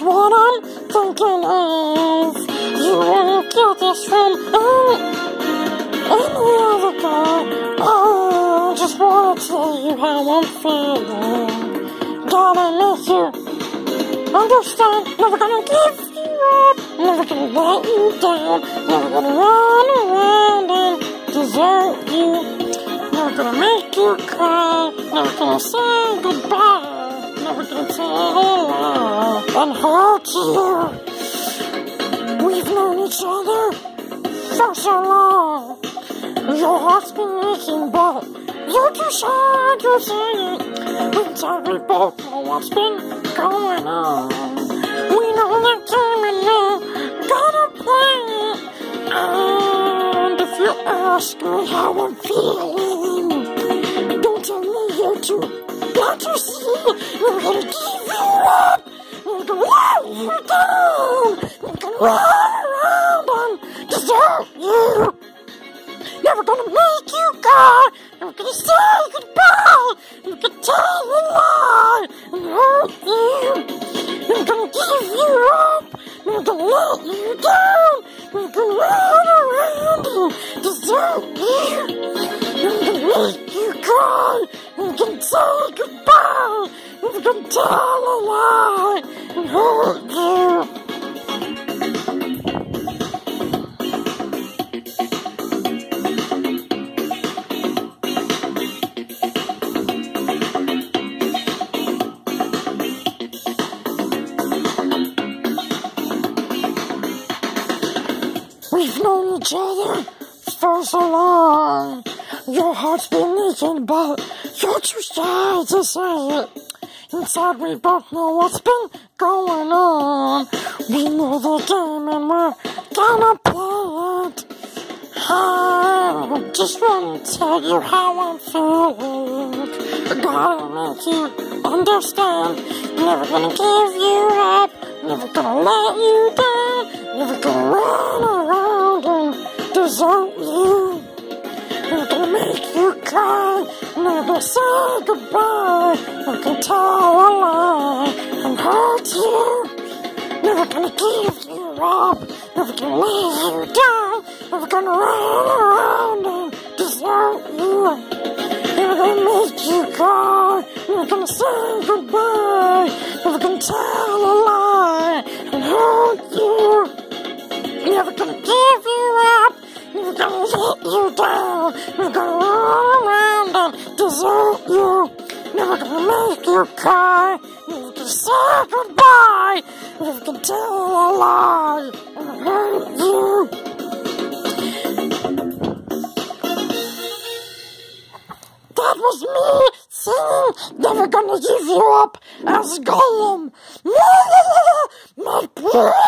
what I'm thinking of. You won't get this from any other guy. I just wanna tell you how I'm feeling. Gotta make you understand. Never gonna give you up. Never gonna let you down. Never gonna run around and desert you. Never gonna make you cry. Never gonna say goodbye. Never gonna tell a lie and hurt you. We've known each other for so long. Your heart's been aching, but you're too shy to say it. Inside we both know what's been going on. We know that time and now gotta play it. And if you ask me how I'm feeling, don't tell me you're too glad to see. We're gonna give you up. We're gonna let you down. We're gonna run around and desert you. Never gonna make you cry. Never gonna say goodbye. Never gonna tell a lie and hurt you. Never gonna give you up. Never gonna let you down. Never gonna run around and desert you. Never gonna make you cry. Never gonna say goodbye. Never gonna tell a lie and hurt you. We've known each other for so long. Your heart's been aching, but you're too shy to say it. Inside we both know what's been going on. We know the game and we're gonna play it. I just wanna tell you how I'm feeling. Gotta make you understand. Never gonna give you up. Never gonna let you down. Never gonna run around and desert you. Never gonna make you cry. Never gonna say goodbye. Never gonna tell a lie and hurt you. Never gonna give you up. Never gonna let you down. Never gonna run around and desert you. Never gonna make you cry. Never gonna say goodbye. Never gonna tell a lie and hurt you. Never gonna give you up. Never gonna let you down. Never gonna run around and desert you. Never gonna make you cry. Never gonna say goodbye. Never gonna tell a lie and hurt you. That was me singing Never Gonna Give You Up as Golum. My